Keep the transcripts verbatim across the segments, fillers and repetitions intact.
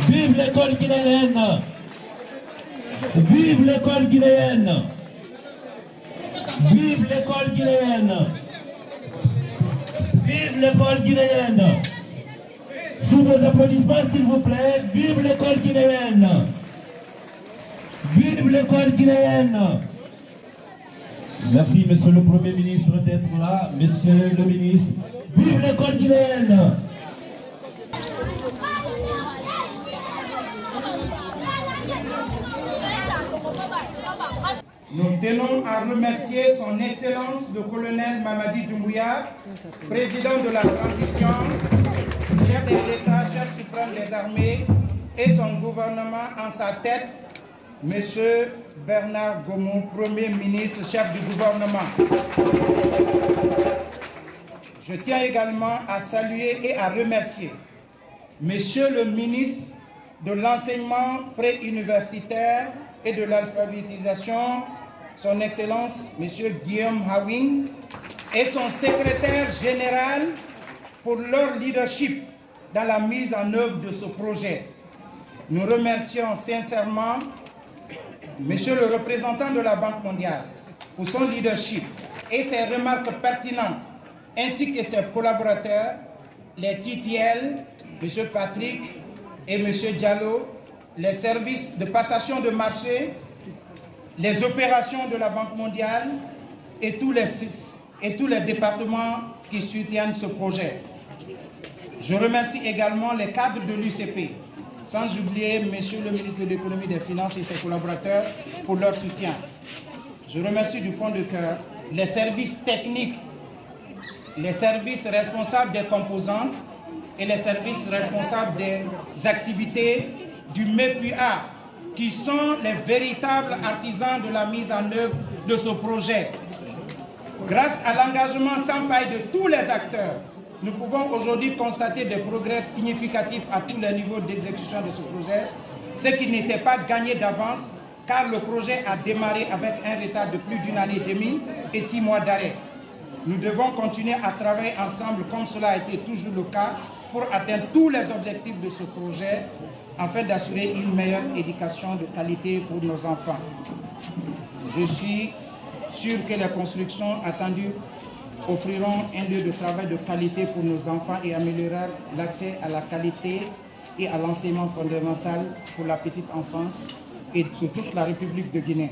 Vive l'école guinéenne. Vive l'école guinéenne. Vive l'école guinéenne. Vive l'école guinéenne. Sous vos applaudissements, s'il vous plaît. Vive l'école guinéenne. Vive l'école guinéenne. Merci, monsieur le Premier ministre, d'être là. Monsieur le ministre, vive l'école guinéenne. Nous tenons à remercier son Excellence le colonel Mamadi Doumbouya, président de la transition, chef de l'État, chef suprême des armées, et son gouvernement en sa tête, Monsieur Bernard Gomou, Premier ministre, chef du gouvernement. Je tiens également à saluer et à remercier Monsieur le ministre de l'enseignement préuniversitaire et de l'alphabétisation, son Excellence Monsieur Guillaume Hawing, et son secrétaire général pour leur leadership dans la mise en œuvre de ce projet. Nous remercions sincèrement Monsieur le représentant de la Banque mondiale pour son leadership et ses remarques pertinentes, ainsi que ses collaborateurs, les T T L, Monsieur Patrick et Monsieur Diallo, les services de passation de marché, les opérations de la Banque mondiale et tous les, et tous les départements qui soutiennent ce projet. Je remercie également les cadres de l'U C P, sans oublier Monsieur le ministre de l'économie et des finances et ses collaborateurs pour leur soutien. Je remercie du fond de cœur les services techniques, les services responsables des composantes et les services responsables des activités du M E P U A, qui sont les véritables artisans de la mise en œuvre de ce projet. Grâce à l'engagement sans faille de tous les acteurs, nous pouvons aujourd'hui constater des progrès significatifs à tous les niveaux d'exécution de ce projet, ce qui n'était pas gagné d'avance, car le projet a démarré avec un retard de plus d'une année et demie et six mois d'arrêt. Nous devons continuer à travailler ensemble, comme cela a été toujours le cas, pour atteindre tous les objectifs de ce projet, afin d'assurer une meilleure éducation de qualité pour nos enfants. Je suis sûr que les constructions attendues offriront un lieu de travail de qualité pour nos enfants et amélioreront l'accès à la qualité et à l'enseignement fondamental pour la petite enfance et sur toute la République de Guinée.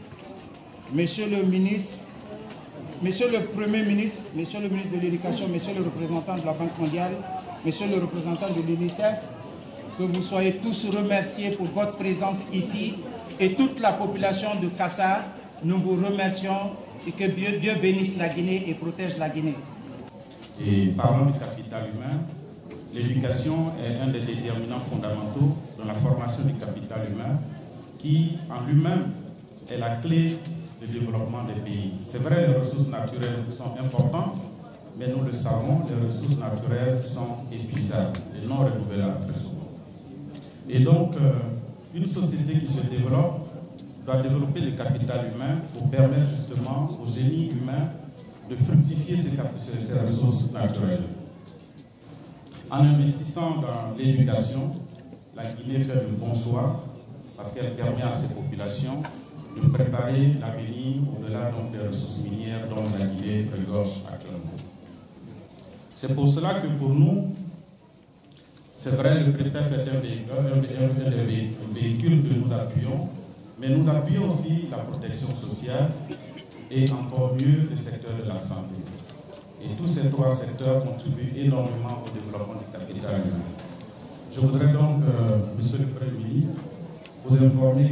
Monsieur le ministre, Monsieur le Premier ministre, Monsieur le ministre de l'Éducation, Monsieur le représentant de la Banque mondiale, Monsieur le représentant de l'UNICEF, que vous soyez tous remerciés pour votre présence ici et toute la population de Kassar, nous vous remercions et que Dieu bénisse la Guinée et protège la Guinée. Et parlant du capital humain, l'éducation est un des déterminants fondamentaux dans la formation du capital humain qui, en lui-même, est la clé du développement des pays. C'est vrai, les ressources naturelles sont importantes, mais nous le savons, les ressources naturelles sont épuisables et non renouvelables très souvent. Et donc, euh, une société qui se développe doit développer le capital humain pour permettre justement au génie humain de fructifier ces, ces ressources naturelles. En investissant dans l'éducation, la Guinée fait de bons choix parce qu'elle permet à ses populations de préparer l'avenir au-delà des ressources minières dont la Guinée regorge actuellement. C'est pour cela que pour nous, c'est vrai, le CREPEF est un véhicule, un, un, un véhicule que nous appuyons, mais nous appuyons aussi la protection sociale et encore mieux le secteur de la santé. Et tous ces trois secteurs contribuent énormément au développement du capital humain. Je voudrais donc, euh, Monsieur le Premier ministre, vous informer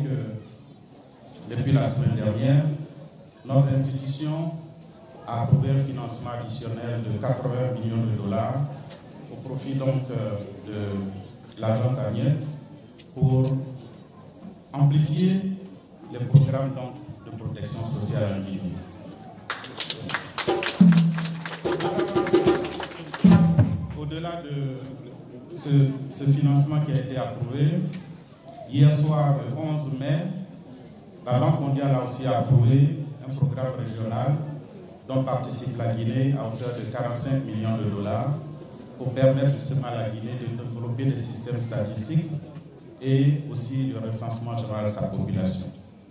que depuis la semaine dernière, notre institution a approuvé un financement additionnel de quatre-vingts millions de dollars au profit donc euh, de l'agence Agnès pour amplifier les programmes donc, de protection sociale en Guinée. Au-delà de ce, ce financement qui a été approuvé, hier soir, le onze mai, la Banque mondiale a aussi approuvé un programme régional dont participe la Guinée à hauteur de quarante-cinq millions de dollars pour permettre justement à la Guinée de développer des systèmes statistiques et aussi le recensement général de sa population.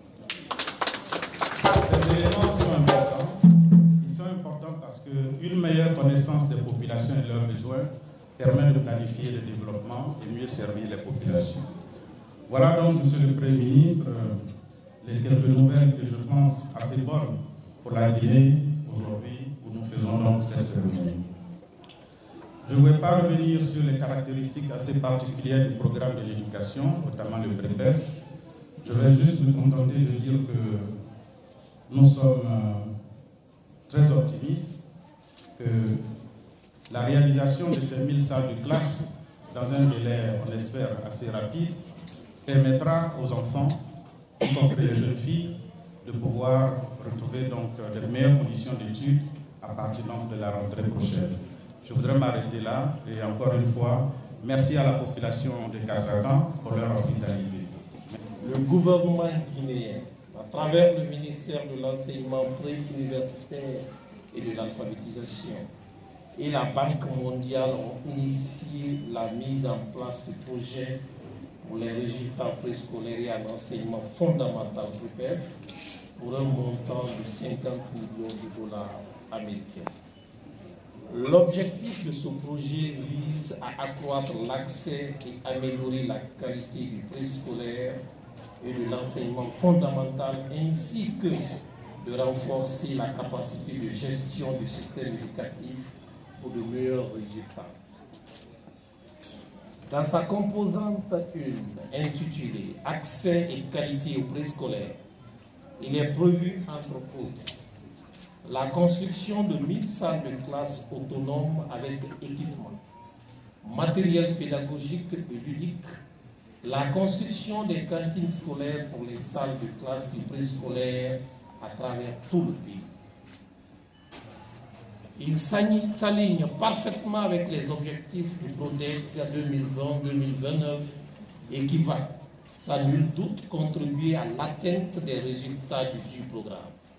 Ces éléments sont importants. Ils sont importants parce qu'une meilleure connaissance des populations et leurs besoins permet de planifier le développement et mieux servir les populations. Voilà donc, Monsieur le Premier ministre, les quelques nouvelles que je pense assez bonnes pour la Guinée aujourd'hui où nous faisons donc cette cérémonie. Je ne vais pas revenir sur les caractéristiques assez particulières du programme de l'éducation, notamment le PREPEF. Je vais juste me contenter de dire que nous sommes très optimistes que la réalisation de ces mille salles de classe dans un délai, on espère, assez rapide, permettra aux enfants, y compris les jeunes filles, de pouvoir retrouver donc de meilleures conditions d'études à partir donc de la rentrée prochaine. Je voudrais m'arrêter là et encore une fois, merci à la population de Kassakan pour leur hospitalité. Le gouvernement guinéen, à travers le ministère de l'enseignement pré-universitaire et de l'alphabétisation et la Banque mondiale ont initié la mise en place de projets pour les résultats préscolaires et en enseignement fondamental P P F pour un montant de cinquante millions de dollars américains. L'objectif de ce projet vise à accroître l'accès et améliorer la qualité du préscolaire et de l'enseignement fondamental ainsi que de renforcer la capacité de gestion du système éducatif pour de meilleurs résultats. Dans sa composante un intitulée « Accès et qualité au préscolaire », il est prévu, entre autres, la construction de mille salles de classe autonomes avec équipement, matériel pédagogique et ludique, la construction des cantines scolaires pour les salles de classe et préscolaires à travers tout le pays. Il s'aligne parfaitement avec les objectifs du PRODEC deux mille vingt deux mille vingt-neuf et qui va, sans nul doute, contribuer à l'atteinte des résultats du dit programme.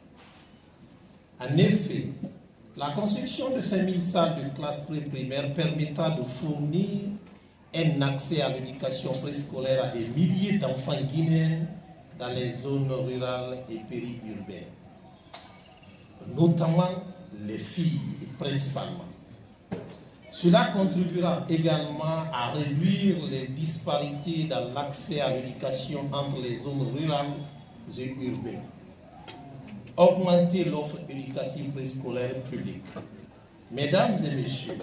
En effet, la construction de ces mille salles de classe pré-primaire permettra de fournir un accès à l'éducation préscolaire à des milliers d'enfants guinéens dans les zones rurales et périurbaines, notamment les filles principalement. Cela contribuera également à réduire les disparités dans l'accès à l'éducation entre les zones rurales et urbaines, augmenter l'offre éducative préscolaire publique. Mesdames et messieurs,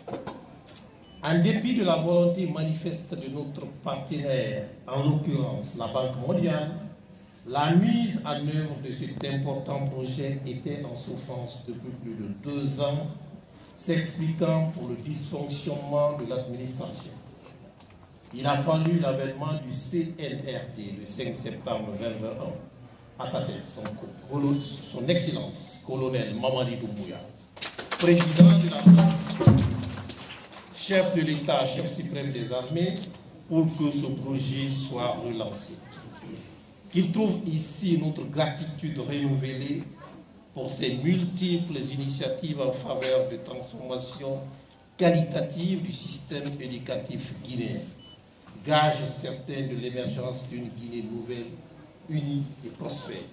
en dépit de la volonté manifeste de notre partenaire, en l'occurrence la Banque mondiale, la mise en œuvre de cet important projet était en souffrance depuis plus de deux ans, s'expliquant pour le dysfonctionnement de l'administration. Il a fallu l'avènement du C N R D le cinq septembre deux mille vingt et un à sa tête, son, son Excellence, colonel Mamadi Doumbouya, président de la France, chef de l'État, chef suprême des armées, pour que ce projet soit relancé. Qu'il trouve ici notre gratitude renouvelée pour ces multiples initiatives en faveur de transformation qualitative du système éducatif guinéen, gage certain de l'émergence d'une Guinée nouvelle, unie et prospère.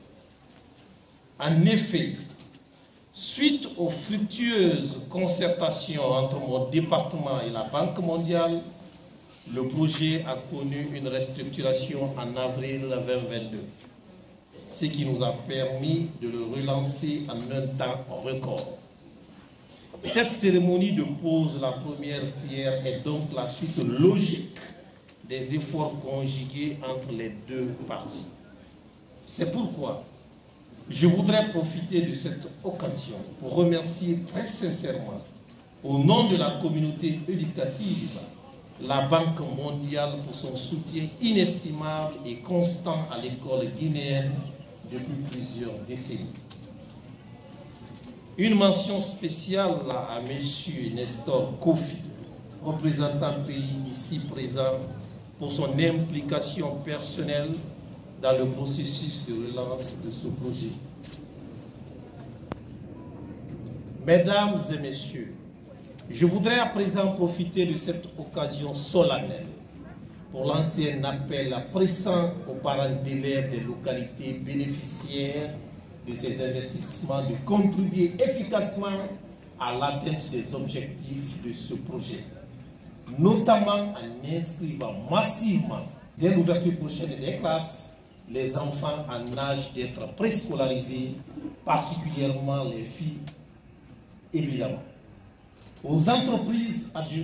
En effet, suite aux fructueuses concertations entre mon département et la Banque mondiale, le projet a connu une restructuration en avril deux mille vingt-deux, ce qui nous a permis de le relancer en un temps record. Cette cérémonie de pose de la première pierre est donc la suite logique des efforts conjugués entre les deux parties. C'est pourquoi je voudrais profiter de cette occasion pour remercier très sincèrement, au nom de la communauté éducative, la Banque mondiale pour son soutien inestimable et constant à l'école guinéenne depuis plusieurs décennies. Une mention spéciale à M. Nestor Kofi, représentant le pays ici présent, pour son implication personnelle dans le processus de relance de ce projet. Mesdames et messieurs, je voudrais à présent profiter de cette occasion solennelle pour lancer un appel pressant aux parents d'élèves des localités bénéficiaires de ces investissements de contribuer efficacement à l'atteinte des objectifs de ce projet, notamment en inscrivant massivement dès l'ouverture prochaine des classes les enfants en âge d'être préscolarisés, particulièrement les filles, évidemment. Aux entreprises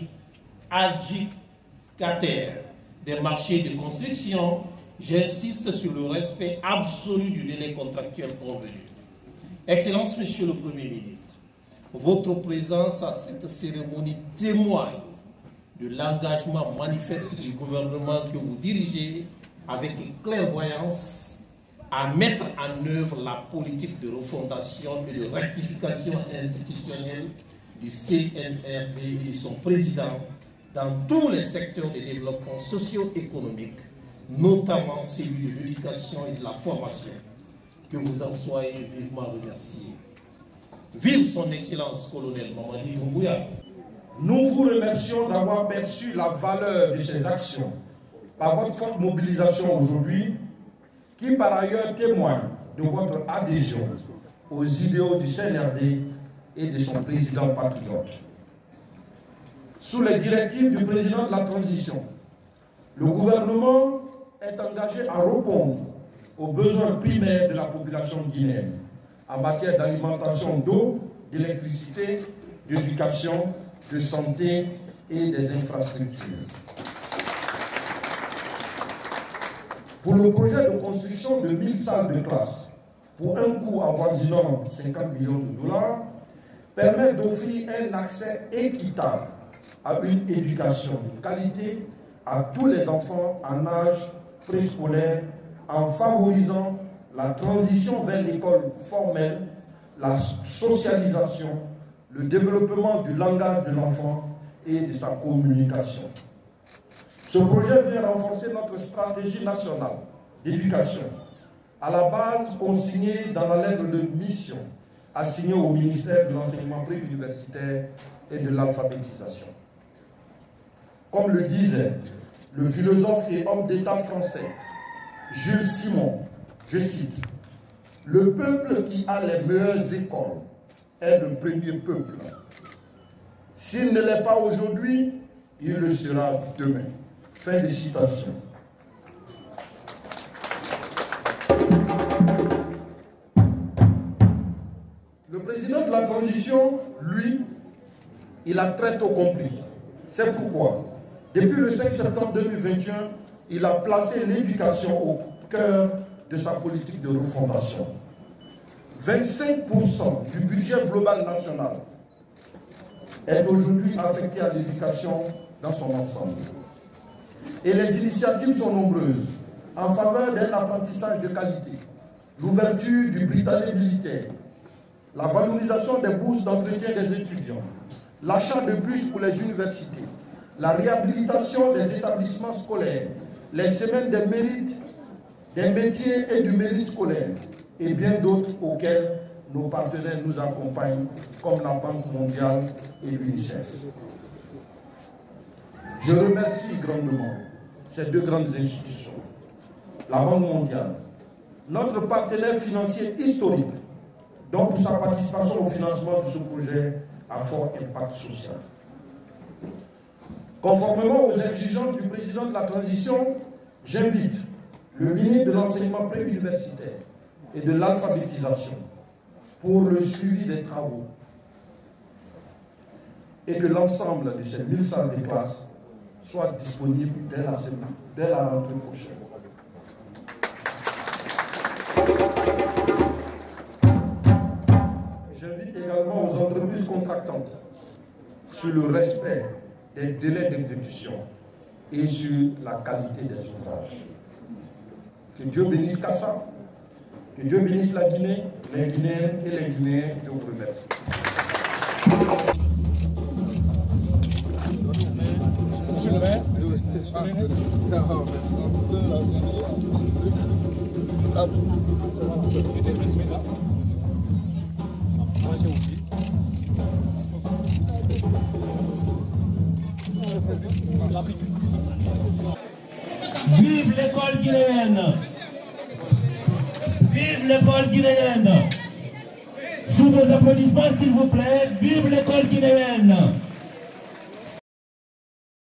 adjudicataires des marchés de construction, j'insiste sur le respect absolu du délai contractuel convenu. Excellence, Monsieur le Premier ministre, votre présence à cette cérémonie témoigne de l'engagement manifeste du gouvernement que vous dirigez avec clairvoyance à mettre en œuvre la politique de refondation et de rectification institutionnelle du C N R D et de son président dans tous les secteurs de développement socio-économique, notamment celui de l'éducation et de la formation. Que vous en soyez vivement remerciés. Vive son Excellence colonel Mamadi Doumbouya. Nous vous remercions d'avoir perçu la valeur de ces actions par votre forte mobilisation aujourd'hui, qui par ailleurs témoigne de votre adhésion aux idéaux du C N R D et de son président patriote. Sous les directives du président de la transition, le gouvernement est engagé à répondre aux besoins primaires de la population guinéenne en matière d'alimentation, d'eau, d'électricité, d'éducation, de santé et des infrastructures. Pour le projet de construction de mille salles de classe, pour un coût avoisinant cinquante millions de dollars, permet d'offrir un accès équitable à une éducation de qualité à tous les enfants en âge préscolaire, en favorisant la transition vers l'école formelle, la socialisation, le développement du langage de l'enfant et de sa communication. Ce projet vient renforcer notre stratégie nationale d'éducation, à la base consignée dans la lettre de mission assignée au ministère de l'enseignement préuniversitaire et de l'alphabétisation. Comme le disait le philosophe et homme d'État français Jules Simon, je cite, « Le peuple qui a les meilleures écoles est le premier peuple. S'il ne l'est pas aujourd'hui, il le sera demain. » Fin de citation. Le président de la transition, lui, il a très tôt compris. C'est pourquoi, depuis le cinq septembre deux mille vingt et un, il a placé l'éducation au cœur de sa politique de refondation. vingt-cinq pour cent du budget global national est aujourd'hui affecté à l'éducation dans son ensemble. Et les initiatives sont nombreuses en faveur d'un apprentissage de qualité, l'ouverture du Britannique militaire, la valorisation des bourses d'entretien des étudiants, l'achat de bus pour les universités, la réhabilitation des établissements scolaires, les semaines des mérites, des métiers et du mérite scolaire, et bien d'autres auxquels nos partenaires nous accompagnent, comme la Banque mondiale et l'UNICEF. Je remercie grandement ces deux grandes institutions, la Banque mondiale, notre partenaire financier historique, dont pour sa participation au financement de ce projet à fort impact social. Conformément aux exigences du président de la transition, j'invite le ministre de l'enseignement préuniversitaire et de l'alphabétisation pour le suivi des travaux et que l'ensemble de ces mille salles de classe soient disponibles dès la, dès la rentrée prochaine. J'invite également aux entreprises contractantes sur le respect des délais d'exécution et sur la qualité des ouvrages. Que Dieu bénisse Kassa, que Dieu bénisse la Guinée, les Guinéens et les Guinéens. Je vous remercie. Monsieur le maire. Vive l'école guinéenne. Vive l'école guinéenne. Sous vos applaudissements, s'il vous plaît, vive l'école guinéenne.